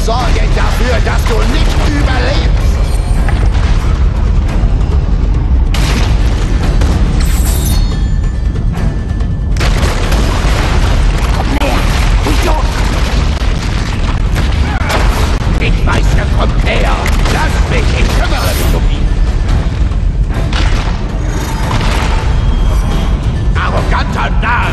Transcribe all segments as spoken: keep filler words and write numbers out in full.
sorge dafür, dass du nicht überlebst. Ich weiß, er kommt näher. Lass mich, ich kümmere mich um ihn. Arroganter Narr!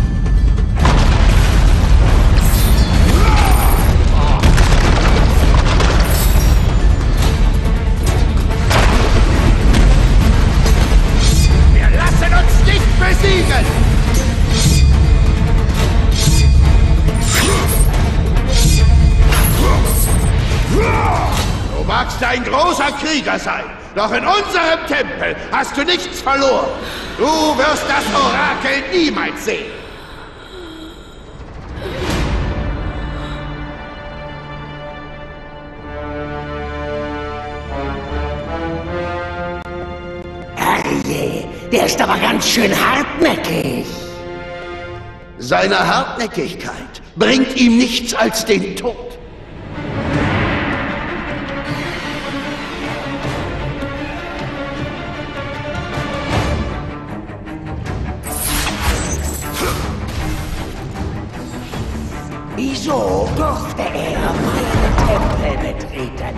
Wir lassen uns nicht besiegen! Du magst ein großer Krieger sein, doch in unserem Tempel hast du nichts verloren. Du wirst das Orakel niemals sehen. Herrje, der ist aber ganz schön hartnäckig. Seine Hartnäckigkeit bringt ihm nichts als den Tod. Wieso durfte er meinen Tempel betreten?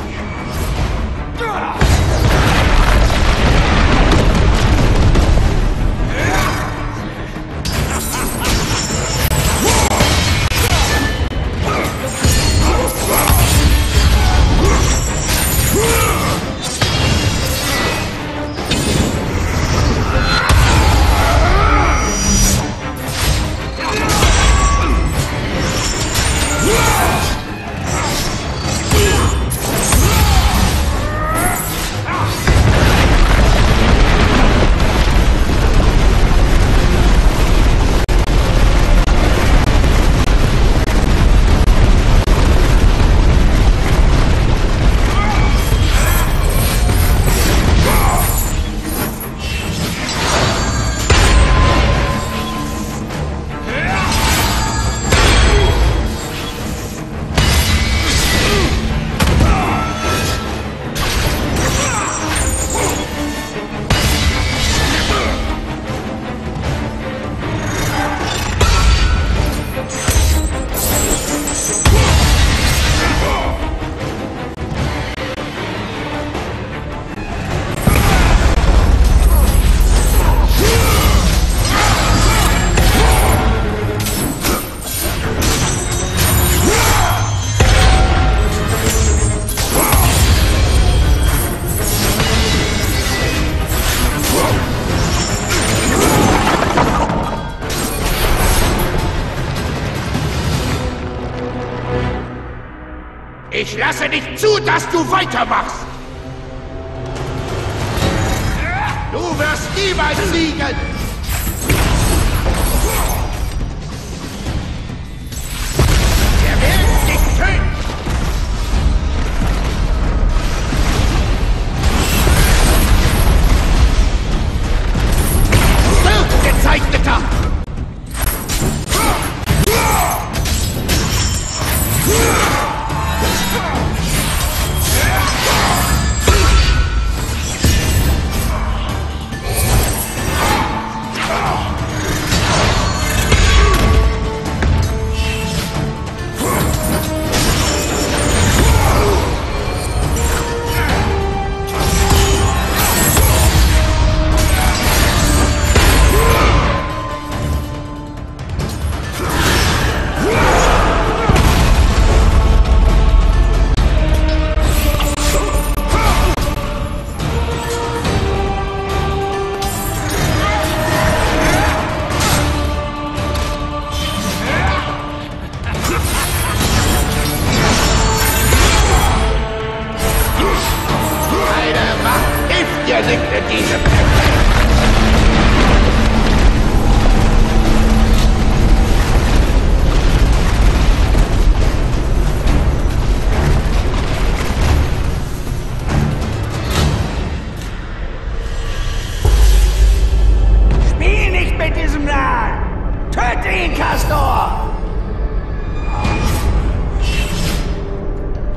Ich lasse nicht zu, dass du weitermachst! Du wirst niemals siegen! Wir werden dich töten! Stirb, Gezeichneter! liegt in diesem Tempel. Spiel nicht mit diesem Narren! Töte ihn, Castor!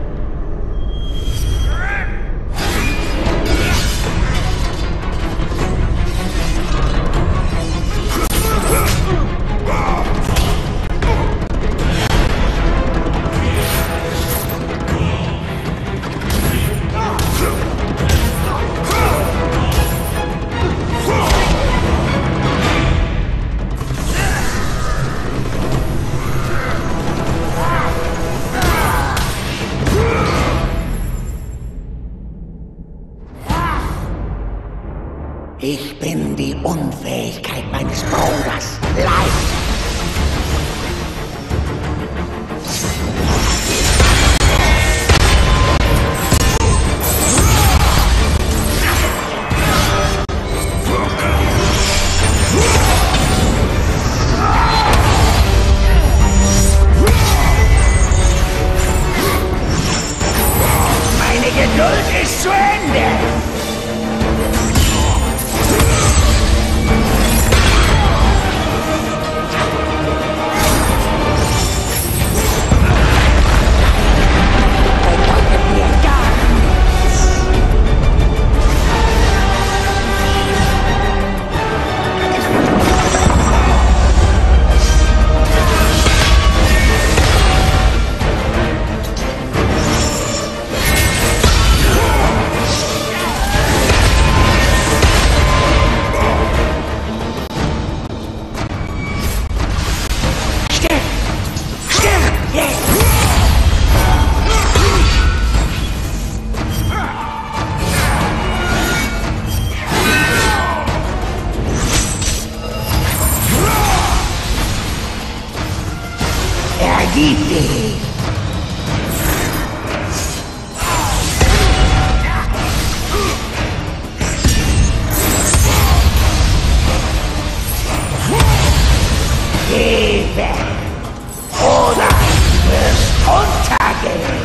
Ich bin die Unfähigkeit meines Bruders. Leicht. Geduld ist zu Ende! Bedeutet mir gar nichts! Ergib dich! Geh weg! Oder wirst untergehen!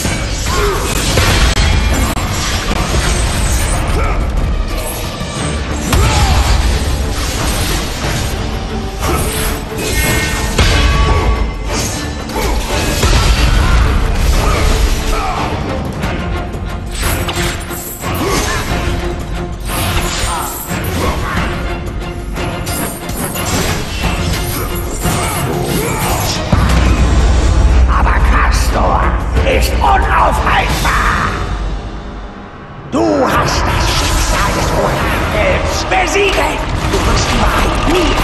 Ist unaufhaltbar! Du hast das Schicksal des Orakels besiegt! Du wirst die Wahrheit nie!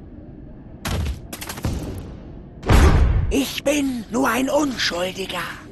Ich bin nur ein Unschuldiger.